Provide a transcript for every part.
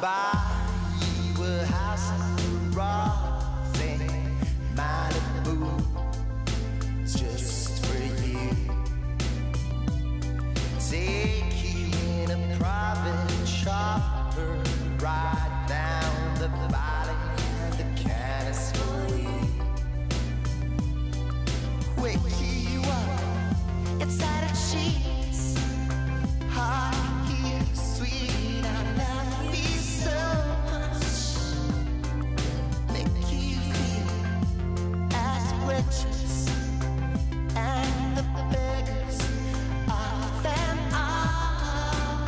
buy you a house in Ross in Malibu just for you. Take you in a private chopper, ride down the valley, the can is for you. Wake you up inside of sheets, hot here, sweet, I love you so much. Make you feel as riches and the beggars of them all.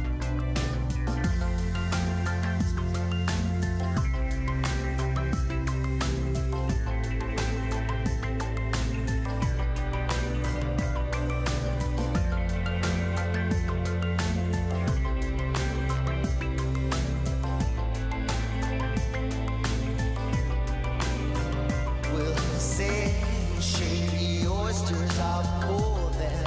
We'll say shady oysters are more than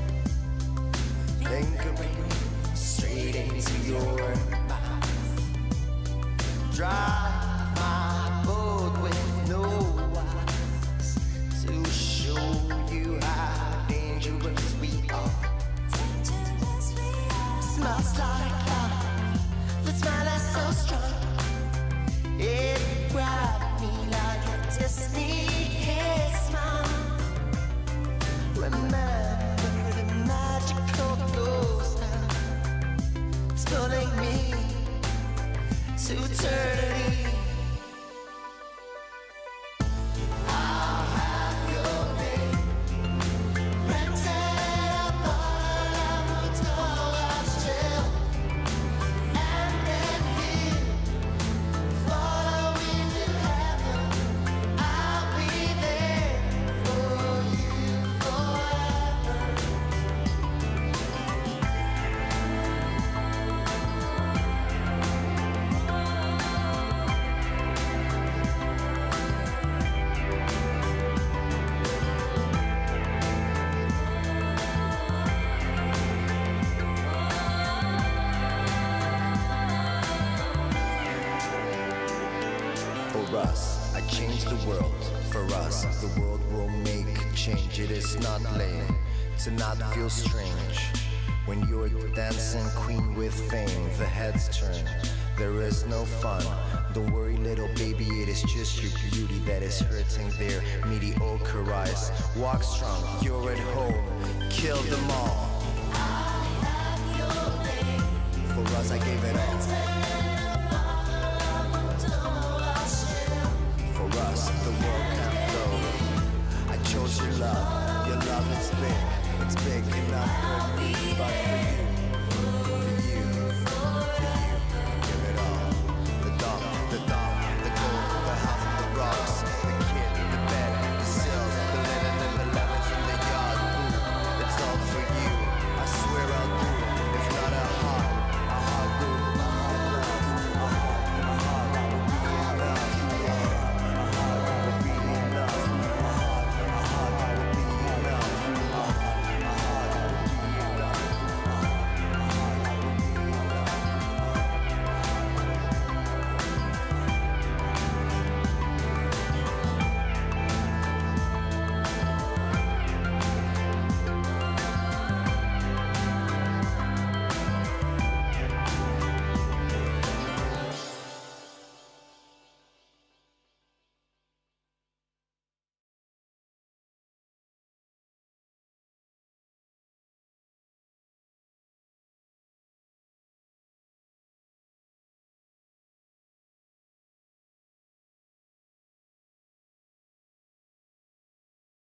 lingering straight into your mouth. Drive my boat with no eyes to show you how dangerous we are. Smells like love, the smell is so strong. It grabbed me like a Disney smile. Remember the magical close now, it's pulling me to eternity. I'll have your name printed upon a photograph still, and if you follow me to heaven, I'll be there for you forever. For us, I change the world. For us, the world will make change. It is not lame to not feel strange when you're the dancing queen with fame. The heads turn, there is no fun. Don't worry, little baby, it is just your beauty that is hurting their mediocre eyes. Walk strong, you're at home, kill them all. For us, I gave it all.